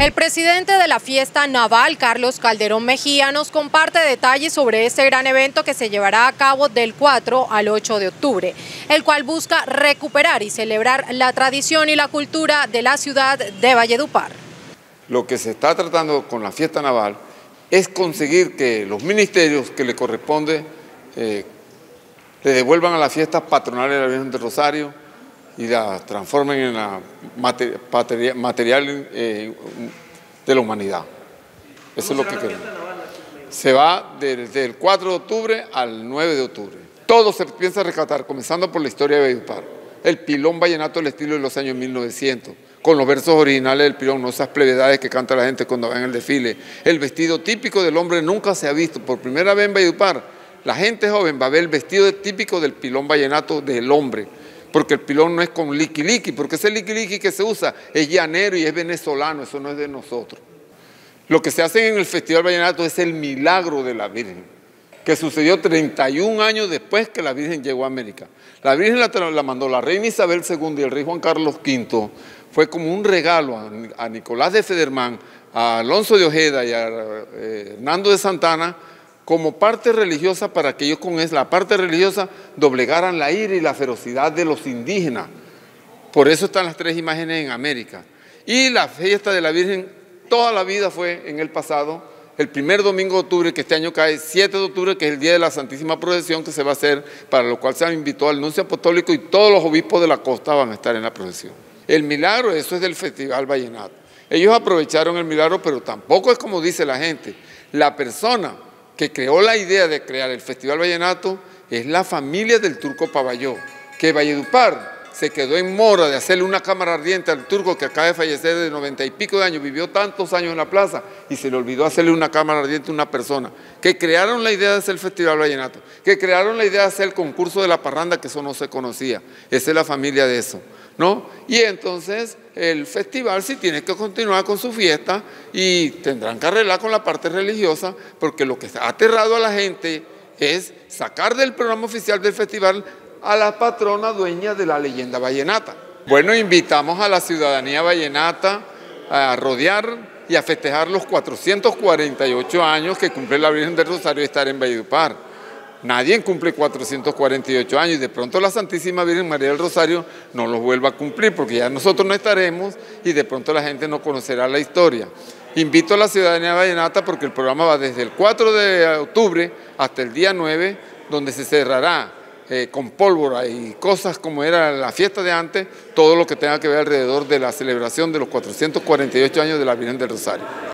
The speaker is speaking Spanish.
El presidente de la fiesta naval, Carlos Calderón Mejía, nos comparte detalles sobre este gran evento que se llevará a cabo del 4 al 8 de octubre, el cual busca recuperar y celebrar la tradición y la cultura de la ciudad de Valledupar. Lo que se está tratando con la fiesta naval es conseguir que los ministerios que le corresponde le devuelvan a las fiestas patronales de la Virgen del Rosario y la transformen en la material de la humanidad. Eso es lo que queremos. Se va desde el 4 de octubre al 9 de octubre. Todo se piensa rescatar, comenzando por la historia de Valledupar. El pilón vallenato del estilo de los años 1900, con los versos originales del pilón, no esas plevedades que canta la gente cuando va en el desfile. El vestido típico del hombre nunca se ha visto. Por primera vez en Valledupar, la gente joven va a ver el vestido típico del pilón vallenato del hombre, porque el pilón no es con liqui-liqui, porque ese liqui-liqui que se usa es llanero y es venezolano, eso no es de nosotros. Lo que se hace en el Festival Vallenato es el milagro de la Virgen, que sucedió 31 años después que la Virgen llegó a América. La Virgen la mandó la reina Isabel II y el rey Juan Carlos V, fue como un regalo a Nicolás de Federman, a Alonso de Ojeda y a Hernando de Santana, como parte religiosa para que ellos con la parte religiosa doblegaran la ira y la ferocidad de los indígenas. Por eso están las tres imágenes en América. Y la fiesta de la Virgen toda la vida fue en el pasado, el primer domingo de octubre, que este año cae 7 de octubre, que es el día de la Santísima Procesión que se va a hacer, para lo cual se invitó al nuncio apostólico y todos los obispos de la costa van a estar en la procesión. El milagro, eso es del Festival Vallenato. Ellos aprovecharon el milagro, pero tampoco es como dice la gente. La persona que creó la idea de crear el Festival Vallenato es la familia del Turco Pavalló, que Valledupar se quedó en mora de hacerle una cámara ardiente al turco que acaba de fallecer de 90 y pico de años, vivió tantos años en la plaza y se le olvidó hacerle una cámara ardiente a una persona, que crearon la idea de hacer el Festival Vallenato, que crearon la idea de hacer el concurso de la parranda, que eso no se conocía. Esa es la familia de eso, ¿no? Y entonces el festival sí tiene que continuar con su fiesta y tendrán que arreglar con la parte religiosa, porque lo que ha aterrado a la gente es sacar del programa oficial del festival a la patrona dueña de la leyenda vallenata. Bueno, invitamos a la ciudadanía vallenata a rodear y a festejar los 448 años que cumple la Virgen del Rosario y estar en Valledupar. Nadie cumple 448 años y de pronto la Santísima Virgen María del Rosario no los vuelva a cumplir, porque ya nosotros no estaremos y de pronto la gente no conocerá la historia. Invito a la ciudadanía vallenata porque el programa va desde el 4 de octubre hasta el día 9, donde se cerrará con pólvora y cosas como era la fiesta de antes, todo lo que tenga que ver alrededor de la celebración de los 448 años de la Virgen del Rosario.